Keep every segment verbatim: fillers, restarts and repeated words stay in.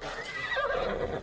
expected.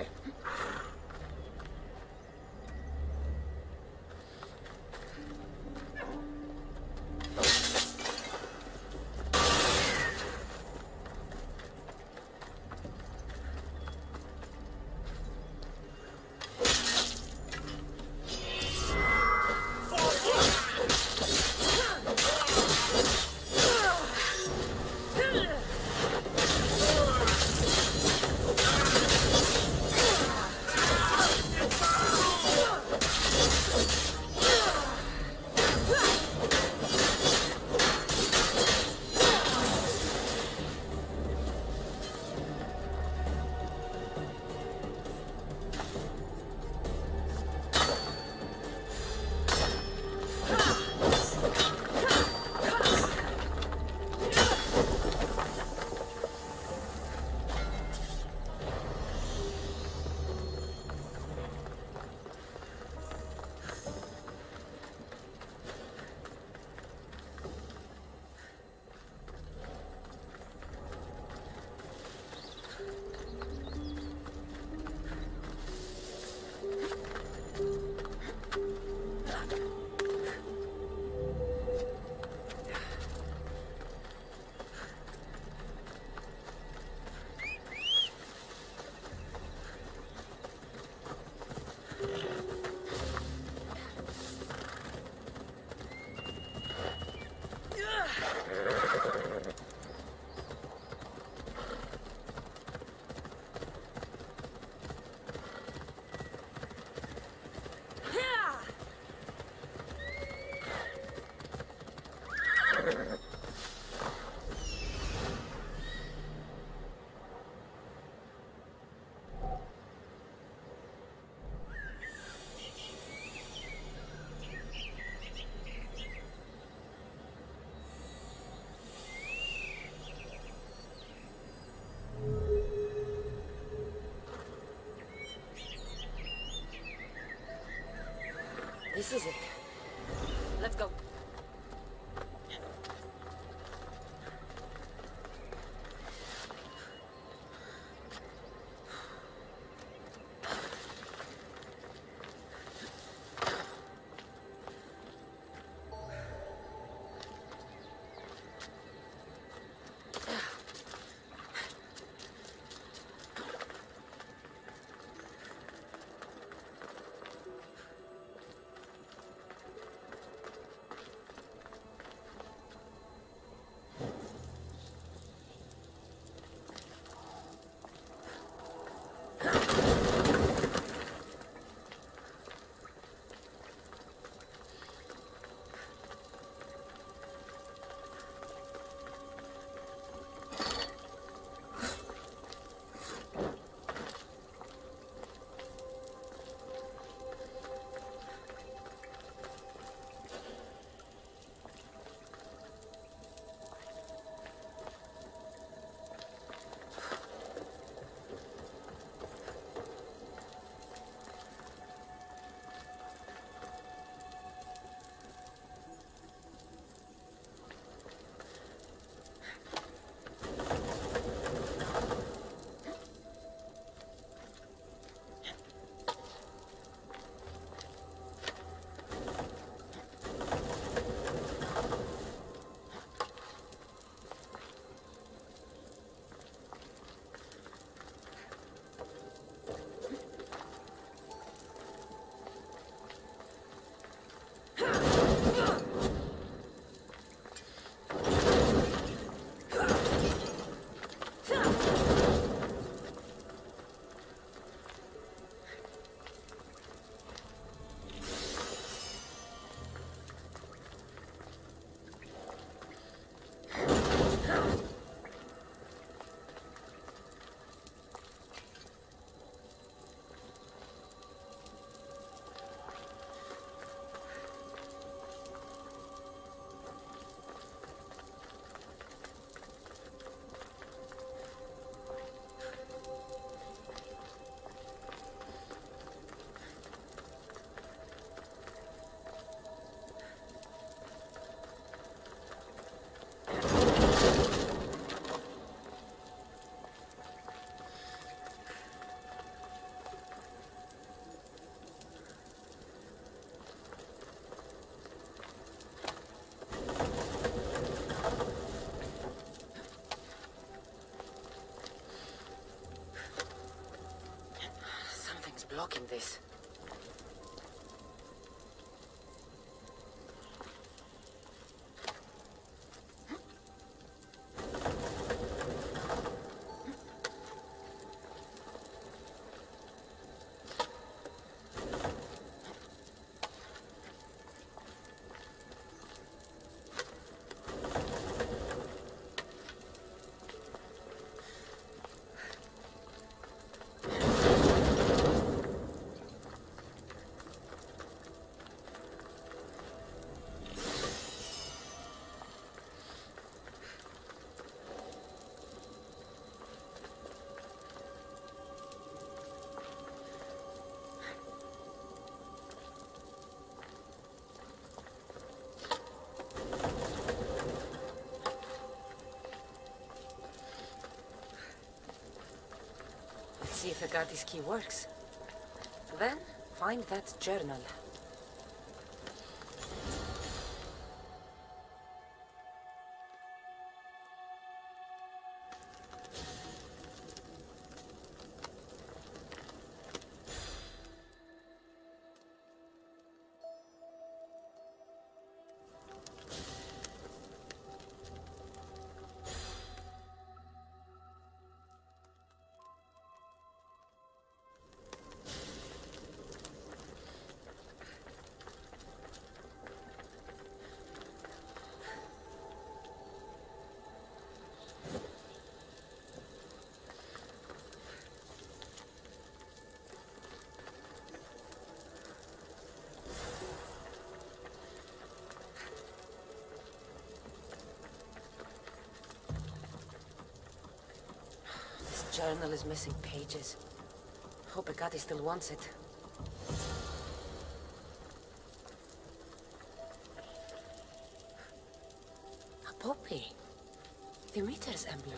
This is it. Let's go. blocking this? See if Agate's key works. Then, find that journal. Journal is missing pages. Hope Agate still wants it. A poppy. Demeter's emblem.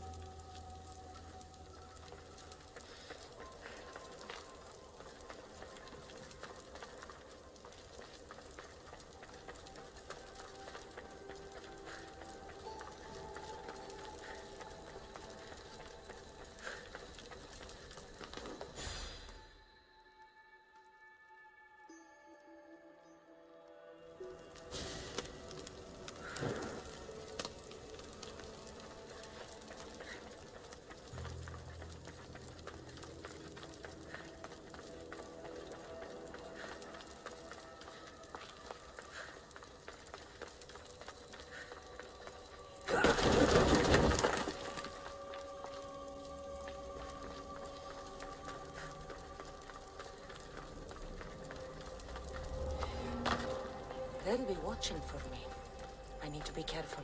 They'll be watching for me. I need to be careful.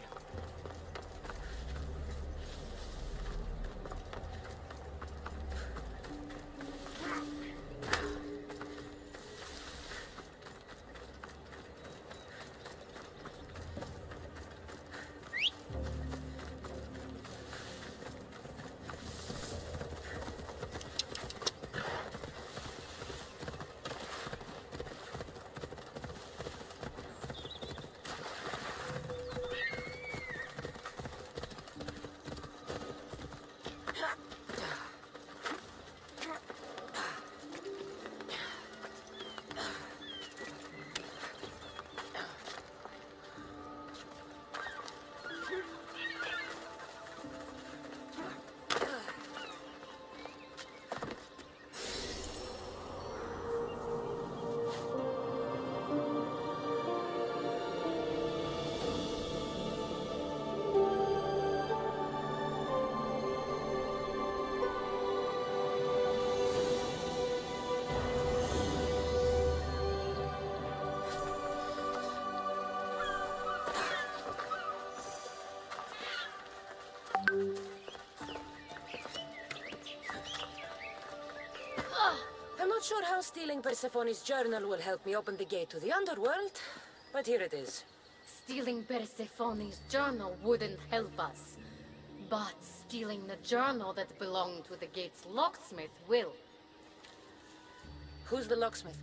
I'm not sure how stealing Persephone's journal will help me open the gate to the underworld, but here it is. Stealing Persephone's journal wouldn't help us. But stealing the journal that belonged to the gate's locksmith will. Who's the locksmith?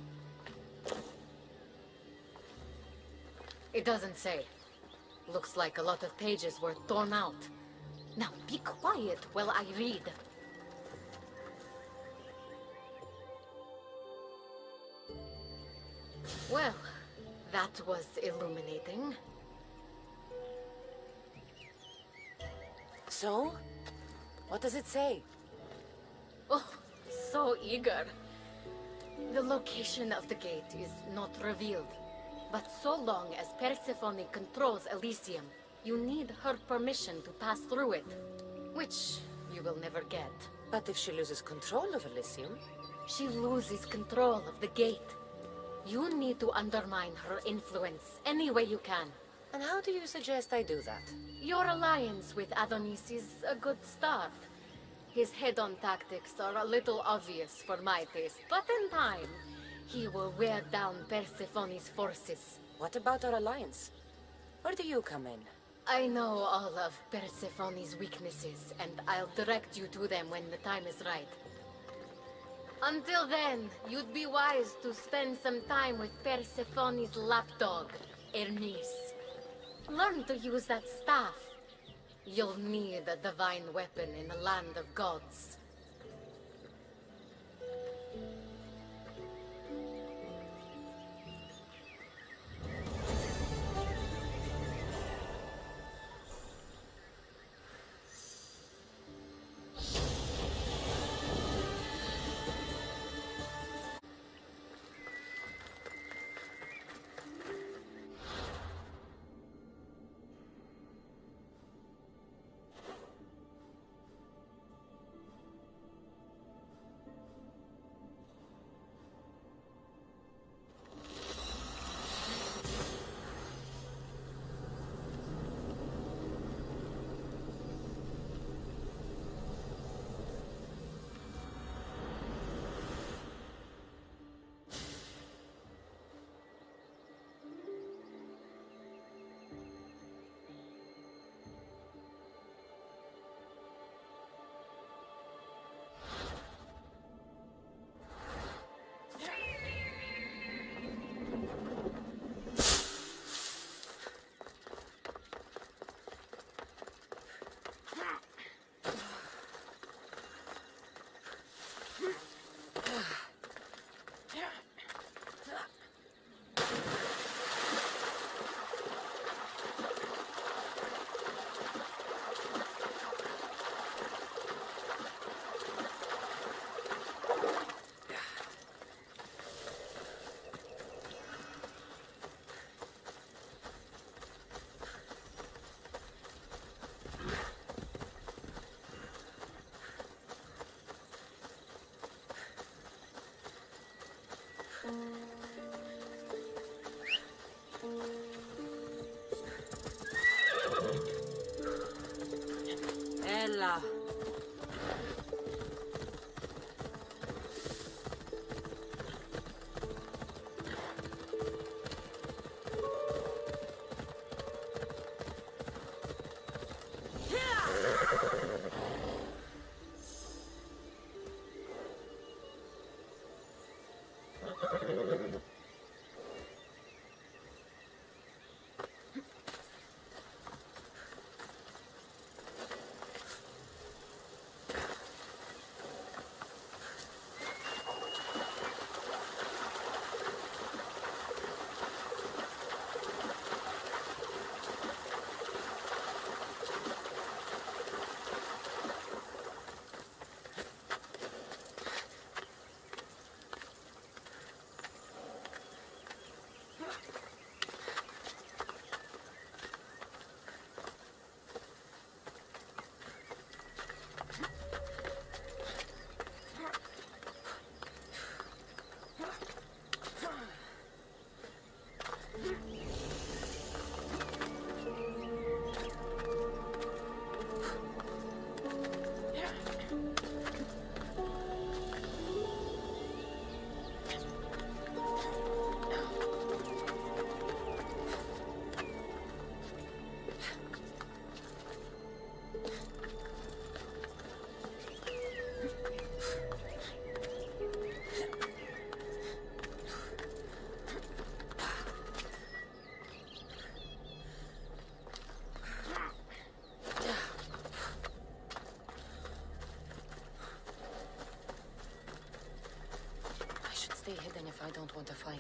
It doesn't say. Looks like a lot of pages were torn out. Now be quiet while I read. Well, that was illuminating. So? What does it say? Oh, so eager. The location of the gate is not revealed. But so long as Persephone controls Elysium, you need her permission to pass through it. Which you will never get. But if she loses control of Elysium? She loses control of the gate. You need to undermine her influence any way you can. And how do you suggest I do that? Your alliance with Adonis is a good start. His head-on tactics are a little obvious for my taste, but in time, he will wear down Persephone's forces. What about our alliance? Where do you come in? I know all of Persephone's weaknesses, and I'll direct you to them when the time is right. Until then, you'd be wise to spend some time with Persephone's lapdog, Hermes. Learn to use that staff. You'll need a divine weapon in the land of gods. Ella. stay hidden if I don't want to fight.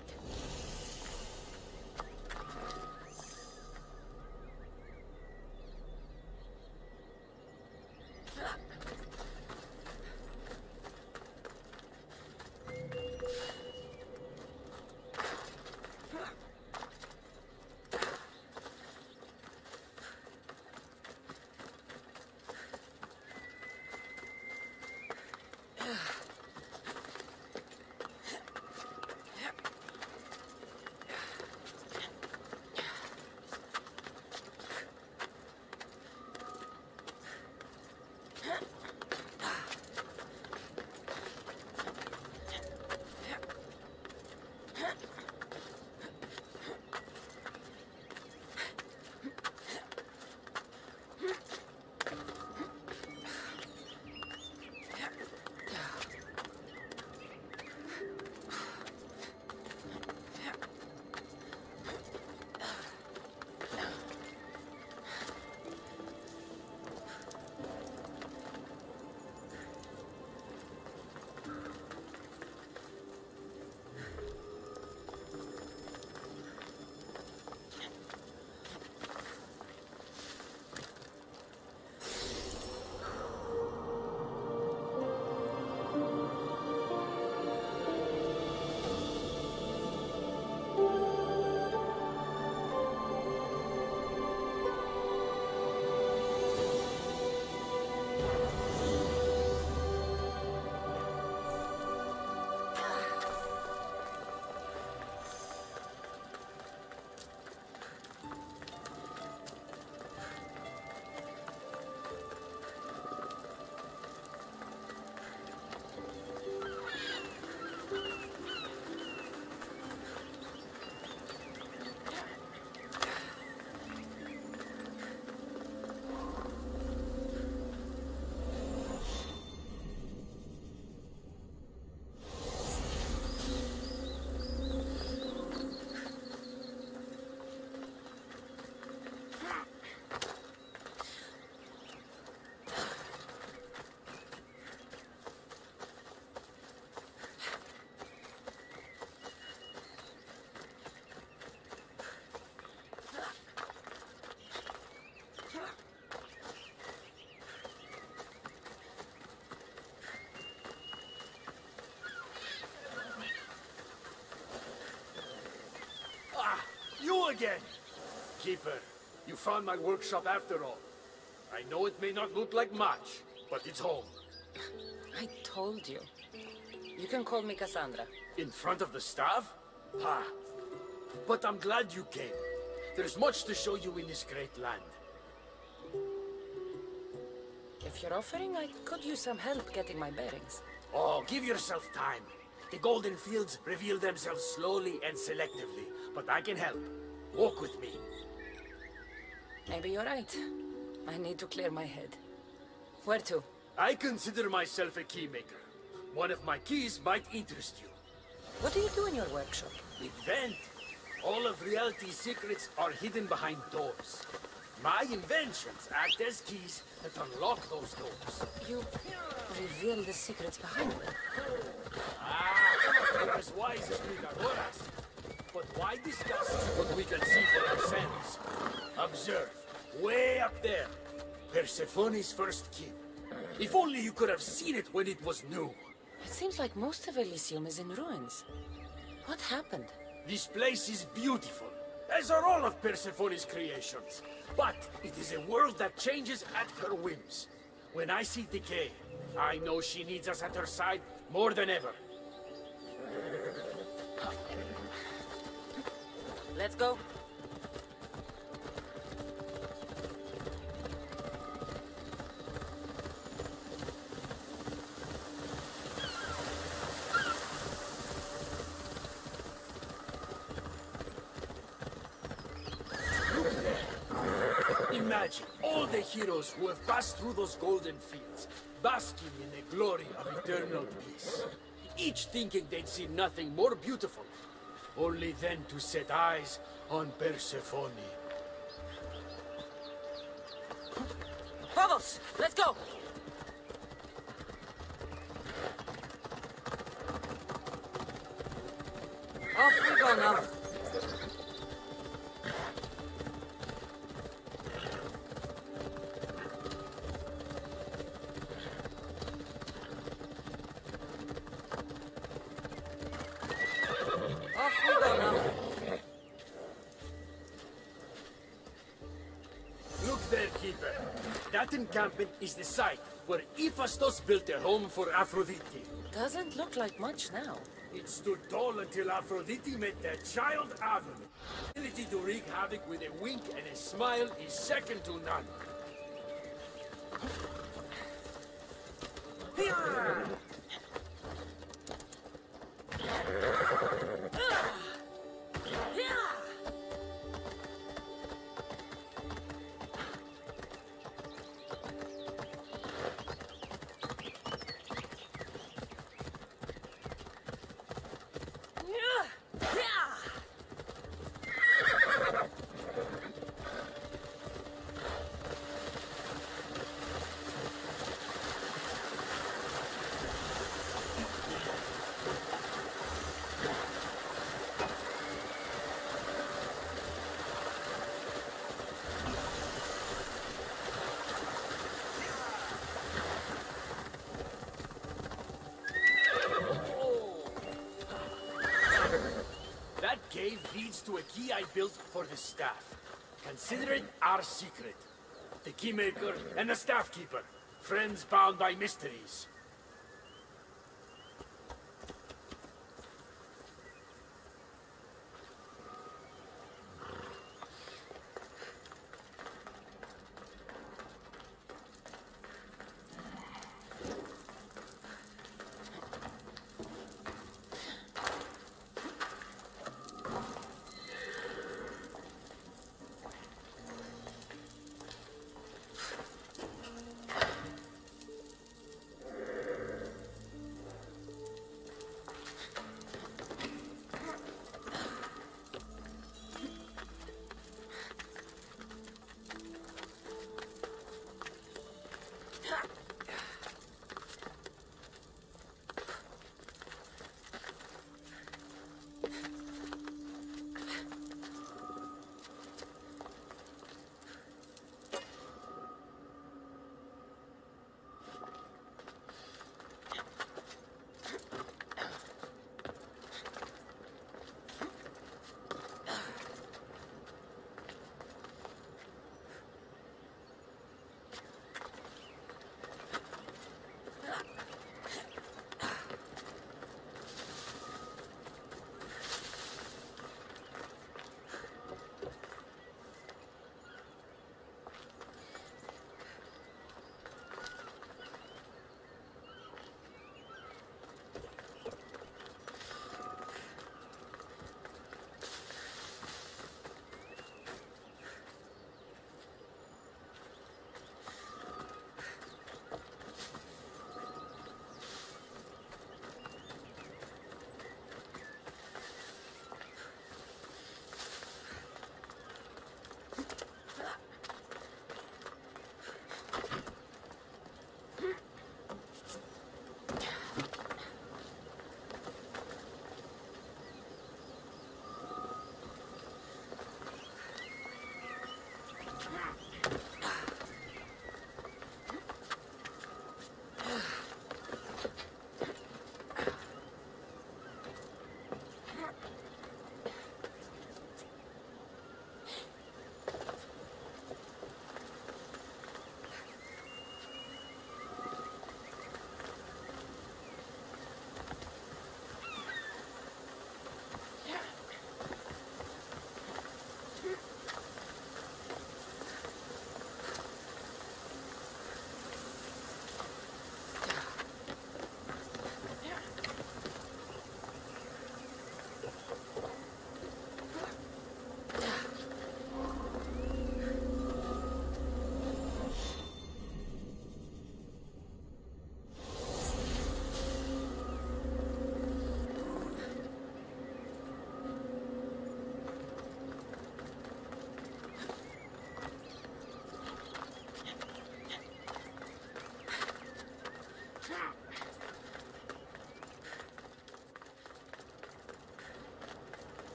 Again. Keeper, you found my workshop after all. I know it may not look like much, but it's home. I told you. You can call me Cassandra. In front of the staff? Ha! But I'm glad you came. There's much to show you in this great land. If you're offering, I could use some help getting my bearings. Oh, give yourself time. The golden fields reveal themselves slowly and selectively, but I can help. Walk with me. Maybe you're right. I need to clear my head. Where to? I consider myself a keymaker. One of my keys might interest you. What do you do in your workshop? Invent. All of reality's secrets are hidden behind doors. My inventions act as keys that unlock those doors. You reveal the secrets behind them. Ah, you're as wise as Pythagoras. But why discuss what we can see for ourselves? Observe, way up there, Persephone's first key. If only you could have seen it when it was new. It seems like most of Elysium is in ruins. What happened? This place is beautiful, as are all of Persephone's creations. But it is a world that changes at her whims. When I see decay, I know she needs us at her side more than ever. Let's go. Imagine all the heroes who have passed through those golden fields, basking in the glory of eternal peace. Each thinking they'd see nothing more beautiful, only then to set eyes on Persephone. Phobos, let's go! go now. Off we go now. Look there, Keeper. That encampment is the site where Hephaestus built a home for Aphrodite. Doesn't look like much now. It stood tall until Aphrodite met their child Avon. Ability to wreak havoc with a wink and a smile is second to none. That cave leads to a key I built for the staff. Consider it our secret. The Keymaker and the Staff Keeper, friends bound by mysteries.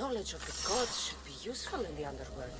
knowledge of the gods should be useful in the underworld.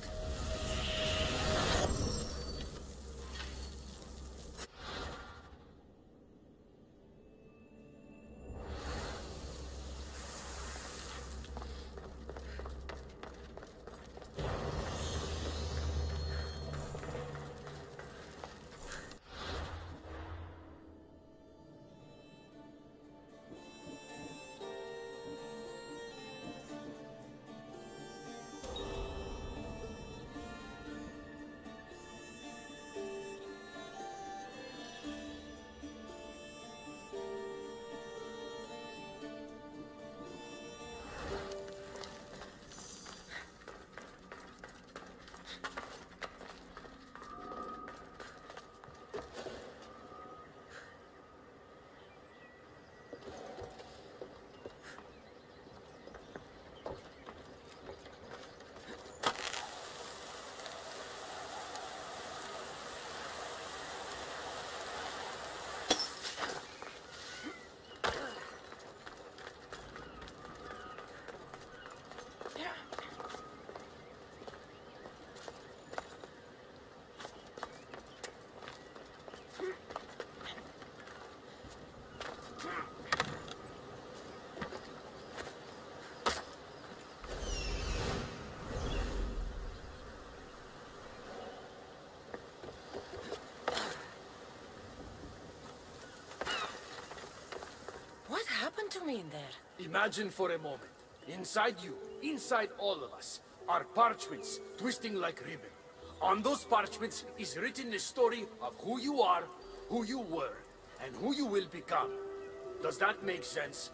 What happened to me in there? Imagine for a moment, inside you, inside all of us, are parchments twisting like ribbon. On those parchments is written the story of who you are, who you were, and who you will become. Does that make sense?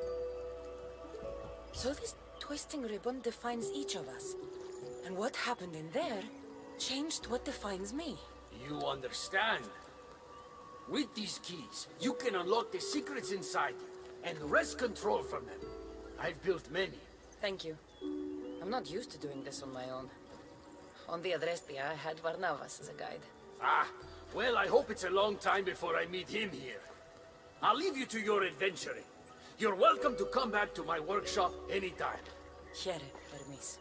So this twisting ribbon defines each of us. And what happened in there changed what defines me. You understand? With these keys, you can unlock the secrets inside you and wrest control from them. I've built many. Thank you. I'm not used to doing this on my own. On the Adrestia, I had Varnavas as a guide. Ah, well, I hope it's a long time before I meet him here. I'll leave you to your adventuring. You're welcome to come back to my workshop anytime. Here, Hermes.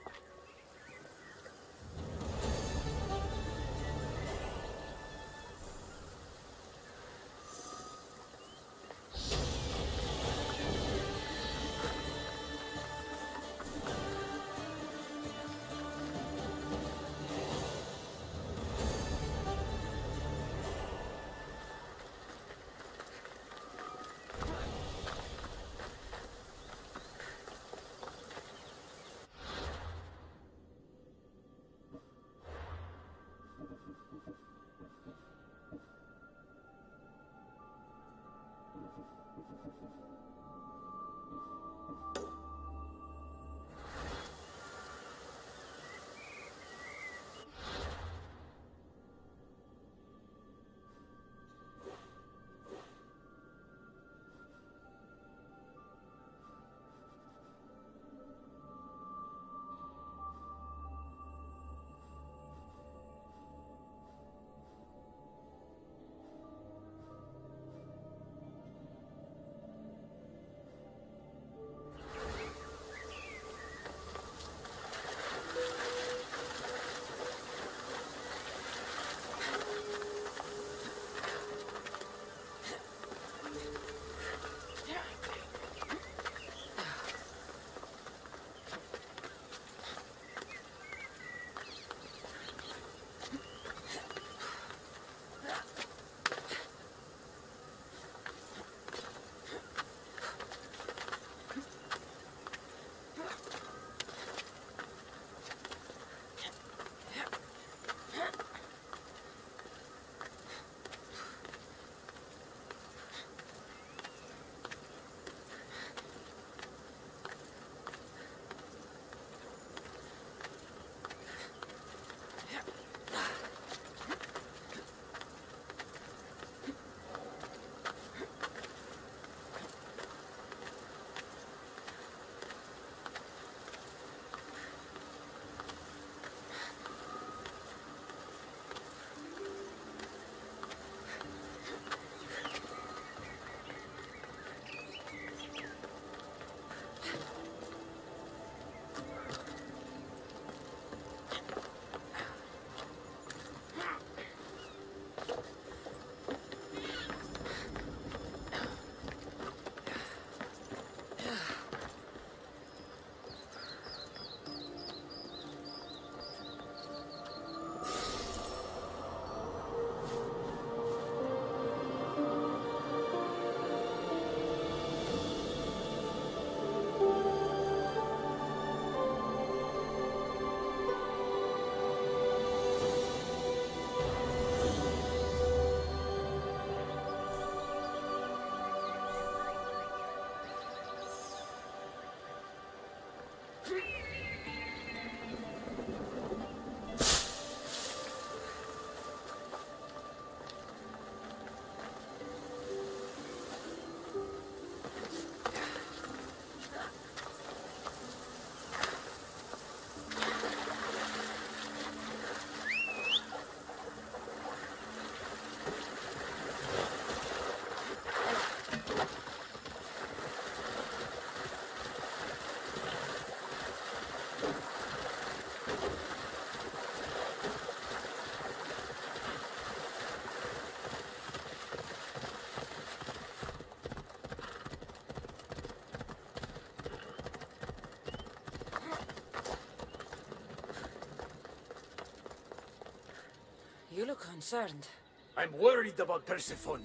look concerned. I'm worried about Persephone.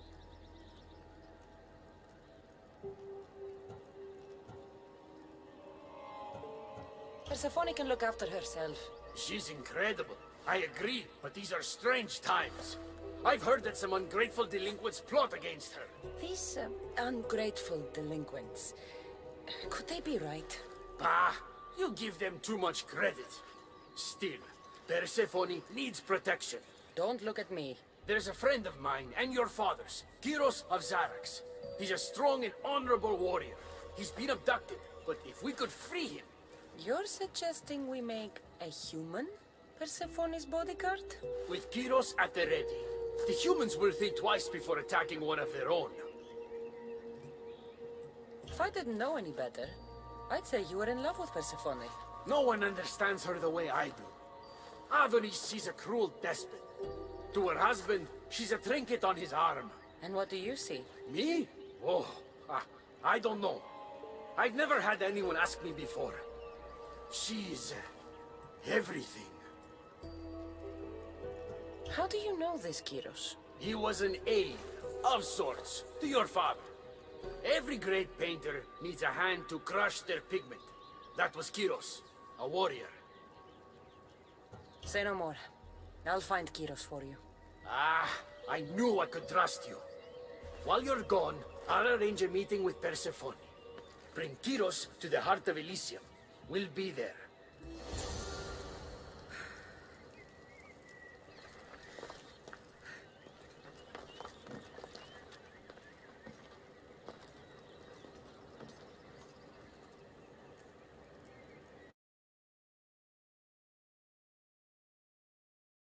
Persephone can look after herself. She's incredible. I agree, but these are strange times. I've heard that some ungrateful delinquents plot against her. These uh, ungrateful delinquents, could they be right? Bah, you give them too much credit. Still, Persephone needs protection. Don't look at me. There's a friend of mine and your father's, Kyros of Zarax. He's a strong and honorable warrior. He's been abducted, but if we could free him... You're suggesting we make a human Persephone's bodyguard? With Kyros at the ready, the humans will think twice before attacking one of their own. If I didn't know any better, I'd say you were in love with Persephone. No one understands her the way I do. Adonis, she's a cruel despot. To her husband, she's a trinket on his arm. And what do you see? Me? Oh, ah, I don't know. I've never had anyone ask me before. She's... Uh, everything. How do you know this, Kyros? He was an aide, of sorts, to your father. Every great painter needs a hand to crush their pigment. That was Kyros, a warrior. Say no more. I'll find Kyros for you. Ah, I knew I could trust you. While you're gone, I'll arrange a meeting with Persephone. Bring Kyros to the heart of Elysium. We'll be there.